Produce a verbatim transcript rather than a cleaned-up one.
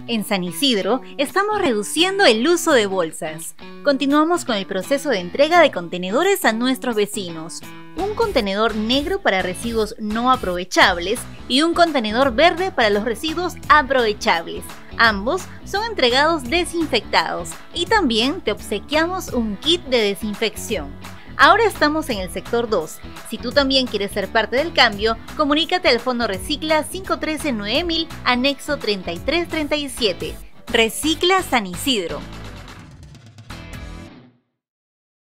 En San Isidro estamos reduciendo el uso de bolsas. Continuamos con el proceso de entrega de contenedores a nuestros vecinos. Un contenedor negro para residuos no aprovechables y un contenedor verde para los residuos aprovechables. Ambos son entregados desinfectados y también te obsequiamos un kit de desinfección. Ahora estamos en el sector dos. Si tú también quieres ser parte del cambio, comunícate al Fondo Recicla cinco uno tres nueve mil, anexo treinta y tres treinta y siete. Recicla San Isidro.